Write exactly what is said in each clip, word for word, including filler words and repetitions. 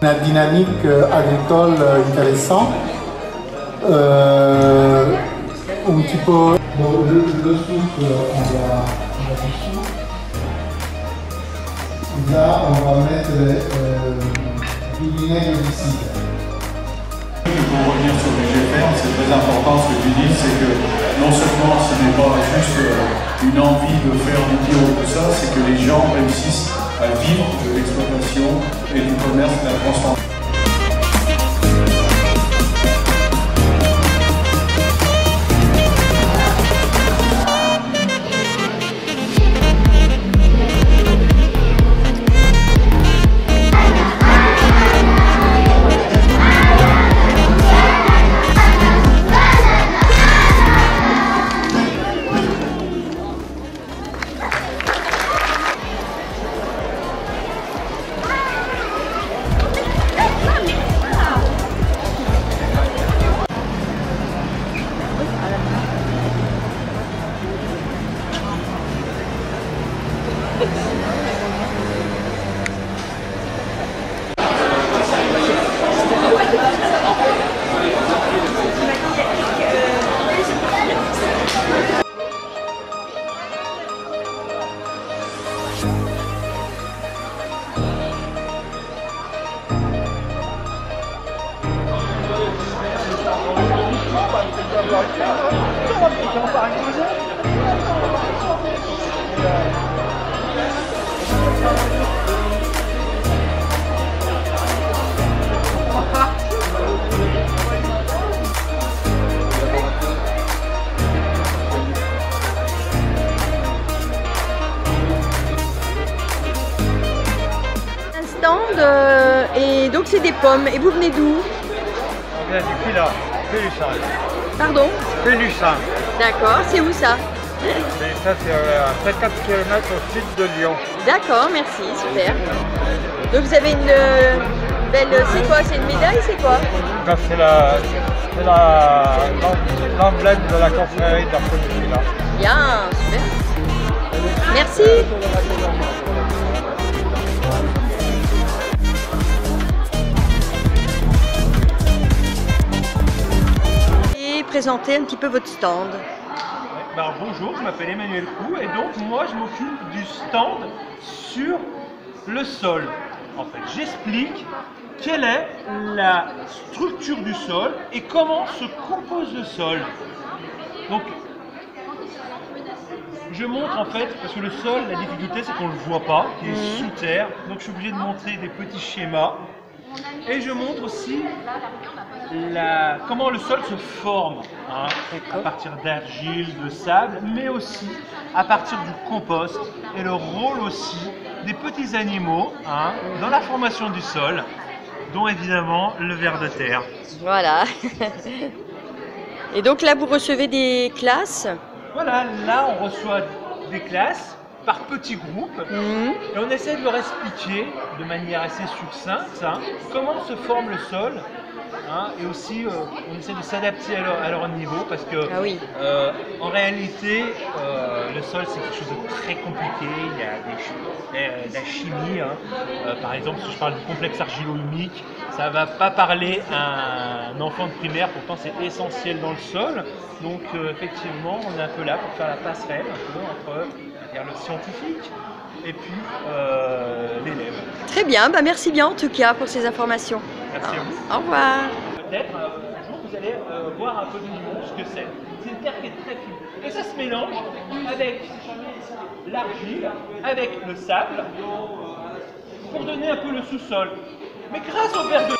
Une dynamique agricole intéressante, euh, un petit peu. Bon, le, le soupe, on va, on va dessus. Là, on va mettre euh, du vinaigre de cidre. Pour revenir sur le G F R, c'est très important ce que tu dis, c'est que non seulement ce n'est pas juste une envie de faire du bio ou tout ça, c'est que les gens réussissent à vivre de l'exploitation et du commerce de la transformation. Euh, et donc c'est des pommes. Et vous venez d'où? On vient du Pilat, Pélussin. Pardon? Pélussin. D'accord, c'est où ça? Et ça c'est à près de quatre kilomètres au sud de Lyon. D'accord, merci, super. Donc vous avez une euh, belle... C'est quoi? C'est une médaille? C'est quoi? C'est la... c'est la... l'emblème de la confrérie d'Arcos du Pilat. Bien, super. Merci. Présenter un petit peu votre stand. Ben, bonjour, je m'appelle Emmanuel Cou et donc moi je m'occupe du stand sur le sol. En fait, j'explique quelle est la structure du sol et comment se compose le sol. Donc, je montre en fait, parce que le sol, la difficulté c'est qu'on ne le voit pas, il est mmh. sous terre, donc je suis obligé de montrer des petits schémas. Et je montre aussi la, comment le sol se forme, hein, à partir d'argile, de sable, mais aussi à partir du compost et le rôle aussi des petits animaux hein, dans la formation du sol, dont évidemment le ver de terre. Voilà. Et donc là vous recevez des classes? Voilà, là on reçoit des classes par petits groupes mmh. et on essaie de leur expliquer de manière assez succincte hein, comment se forme le sol hein, et aussi euh, on essaie de s'adapter à, à leur niveau parce que ah oui. euh, en réalité euh, le sol c'est quelque chose de très compliqué, il y a des, euh, de la chimie hein. euh, par exemple si je parle du complexe argilo-humique ça va pas parler à un enfant de primaire, pourtant c'est essentiel dans le sol donc euh, effectivement on est un peu là pour faire la passerelle un peu entre le scientifique et puis euh, l'élève. Très bien, bah merci bien en tout cas pour ces informations. Merci à vous. Au revoir. Peut-être euh, un jour vous allez euh, voir un peu de niveau ce que c'est. C'est une terre qui est très fine. Et ça se mélange avec l'argile, avec le sable, pour donner un peu le sous-sol. Mais grâce au ver de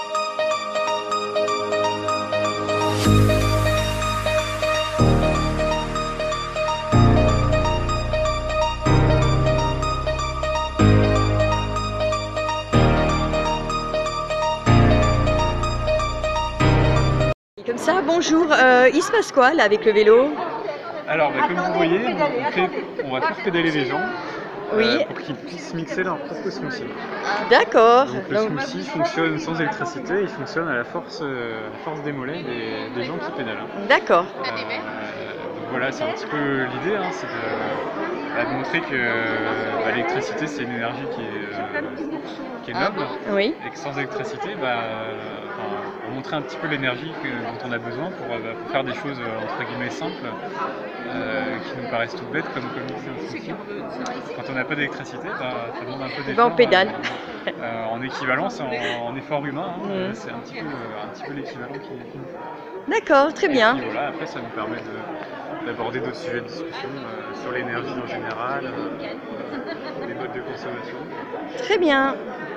Comme ça, bonjour, euh, il se passe quoi là avec le vélo? Alors bah, comme vous voyez, on, fait, on va faire pédaler les gens oui. euh, pour qu'ils puissent mixer leur propre smoothie. D'accord. Donc le Donc... smoothie fonctionne sans électricité, il fonctionne à la force, euh, force des mollets des, des gens qui pédalent. D'accord. Euh, donc voilà, c'est un petit peu l'idée, hein, c'est de, bah, de montrer que bah, l'électricité c'est une énergie qui est, euh, qui est noble, Oui. et que sans électricité, bah, euh, enfin, pour montrer un petit peu l'énergie que- dont on a besoin pour, euh, pour faire des choses euh, entre guillemets simples, euh, qui nous paraissent toutes bêtes, comme comme mixer un saucisson. Quand on n'a pas d'électricité, bah, ça demande un peu d'effort. on pédale. euh, euh, en équivalence, en, en effort humain, hein, Mhm. c'est un petit peu, un petit peu l'équivalent qui est. D'accord, très bien. Et puis voilà, après ça nous permet de- d'aborder d'autres sujets de discussion euh, sur l'énergie en général, euh, les modes de consommation. Très bien.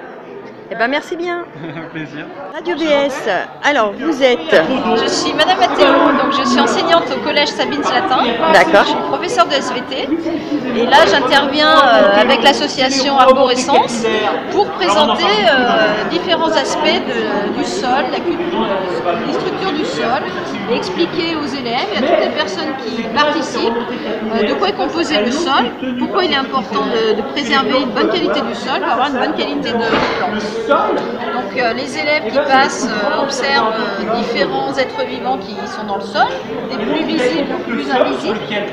Eh ben merci bien. Un plaisir. Radio B S. Alors, vous êtes Je suis Madame Mathéo, donc je suis enseignante au collège Sabine Slatin. D'accord. Je suis professeure de S V T et là j'interviens euh, avec l'association Arborescence pour présenter euh, différents aspects de- du sol, la culture, les structures du sol et expliquer aux élèves et à toutes les personnes qui participent euh, de quoi est composé le sol, pourquoi il est important de, de préserver une bonne qualité du sol pour avoir une bonne qualité de plantes. Donc euh, les élèves qui passent euh, observent euh, différents êtres vivants qui sont dans le sol, des plus visibles aux plus invisibles,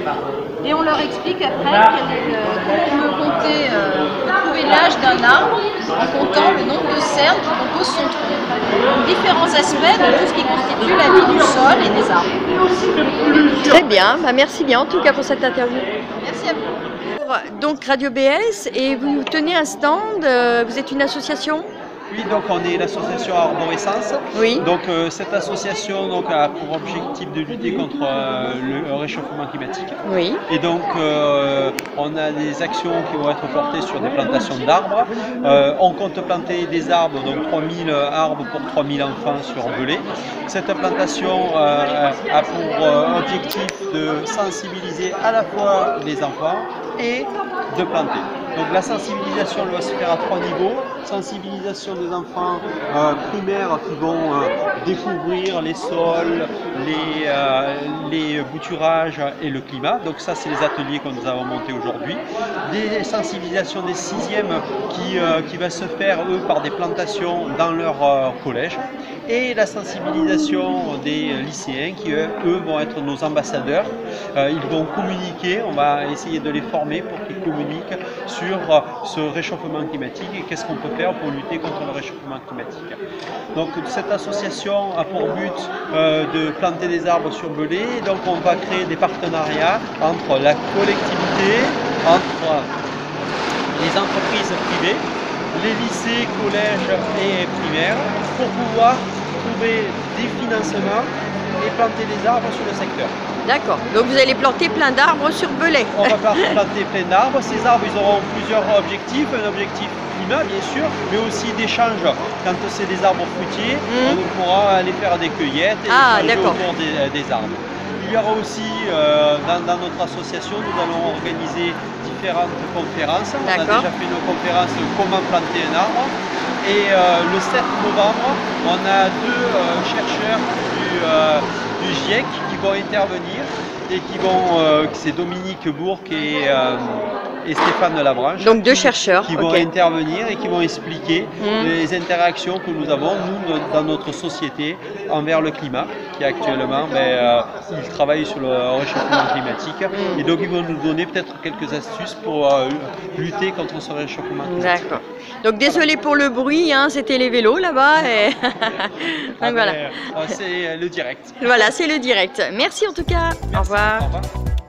et on leur explique après quel est le- comment on peut compter, euh, trouver l'âge d'un arbre en comptant le nombre de cernes qui composent son tronc. Donc différents aspects de tout ce qui constitue la vie du sol et des arbres. très bien. Bah, merci bien en tout cas pour cette interview. Merci à vous. Donc Radio B S, et vous tenez un stand, euh, vous êtes une association? Oui, donc on est l'association Arborescence. Oui. Donc euh, cette association donc, a pour objectif de lutter contre euh, le réchauffement climatique. Oui. Et donc euh, on a des actions qui vont être portées sur des plantations d'arbres. Euh, on compte planter des arbres, donc trois mille arbres pour trois mille enfants sur Belay. Cette plantation euh, a pour euh, objectif de sensibiliser à la fois les enfants et de planter. Donc la sensibilisation elle va se faire à trois niveaux. Sensibilisation des enfants euh, primaires qui vont euh, découvrir les sols, les, euh, les bouturages et le climat. Donc ça c'est les ateliers que nous avons montés aujourd'hui. Des sensibilisations des sixièmes qui, euh, qui va se faire eux par des plantations dans leur euh, collège. Et la sensibilisation des lycéens qui eux, eux vont être nos ambassadeurs. Euh, ils vont communiquer, on va essayer de les former pour qu'ils communiquent sur euh, ce réchauffement climatique et qu'est-ce qu'on peut faire pour lutter contre le réchauffement climatique. Donc cette association a pour but euh, de planter des arbres sur Belay. Donc on va créer des partenariats entre la collectivité, entre les entreprises privées, les lycées, collèges et primaires pour pouvoir trouver des financements et planter des arbres sur le secteur. D'accord. Donc vous allez planter plein d'arbres sur Belay. On va planter plein d'arbres. Ces arbres, ils auront plusieurs objectifs. Un objectif climat, bien sûr, mais aussi d'échange. Quand c'est des arbres fruitiers, Mmh. on pourra aller faire des cueillettes et Ah, échanger d'accord. autour des, des arbres. Il y aura aussi, euh, dans, dans notre association, nous allons organiser différentes conférences. On a D'accord. déjà fait une conférence Comment planter un arbre. Et euh, le sept novembre, on a deux euh, chercheurs du, euh, du GIEC qui vont intervenir et qui vont, euh, c'est Dominique Bourque et, euh, et Stéphane Labranche. Donc deux qui- chercheurs, Qui vont ok. intervenir et qui vont expliquer Mm. les interactions que nous avons, nous, no- dans notre société, envers le climat, qui actuellement, ben, euh, ils travaillent sur le réchauffement climatique. Mm. Et donc ils vont nous donner peut-être quelques astuces pour euh, lutter contre ce réchauffement climatique. D'accord. Donc désolé pour le bruit, hein, c'était les vélos là-bas. Et... Ah Donc voilà. ben, euh, c'est le direct. Voilà, c'est le direct. Merci en tout cas. Au revoir. Au revoir.